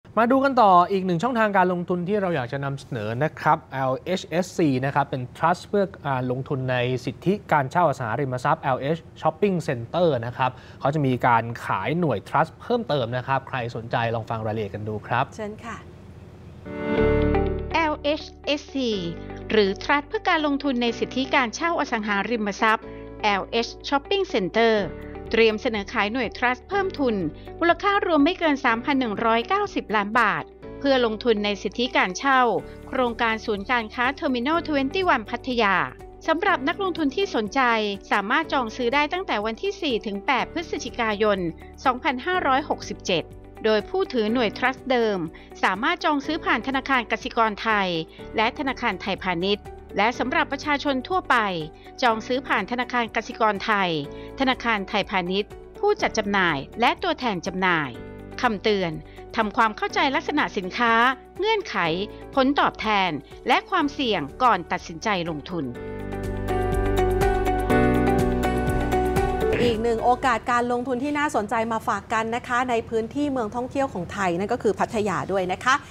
มาดูกันต่ออีกหนึ่งช่องทางการลงทุนที่เราอยากจะนำเสนอนะครับ LHSC นะครับเป็น Trust เพื่อการลงทุนในสิทธิการเช่าอสังหาริมทรัพย์ LH Shopping Center นะครับเขาจะมีการขายหน่วย Trust เพิ่มเติมนะครับใครสนใจลองฟังรายละเอียดกันดูครับเชิญค่ะ LHSC หรือ Trust เพื่อการลงทุนในสิทธิการเช่าอสังหาริมทรัพย์ LH Shopping Center เตรียมเสนอขายหน่วย Trust เพิ่มทุนมูลค่ารวมไม่เกิน 3,190 ล้านบาทเพื่อลงทุนในสิทธิการเช่าโครงการศูนย์การค้า Terminal 21 พัทยาสำหรับนักลงทุนที่สนใจสามารถจองซื้อได้ตั้งแต่วันที่ 4-8 พฤศจิกายน 2567 โดยผู้ถือหน่วย Trust เดิมสามารถจองซื้อผ่านธนาคารกสิกรไทยและธนาคารไทยพาณิชย์และสำหรับประชาชนทั่วไปจองซื้อผ่านธนาคารกสิกรไทยธนาคารไทยพาณิชย์ผู้จัดจำหน่ายและตัวแทนจำหน่ายคำเตือนทำความเข้าใจลักษณะสินค้าเงื่อนไขผลตอบแทนและความเสี่ยงก่อนตัดสินใจลงทุนอีกหนึ่งโอกาสการลงทุนที่น่าสนใจมาฝากกันนะคะในพื้นที่เมืองท่องเที่ยวของไทยนั่นก็คือพัทยาด้วยนะคะ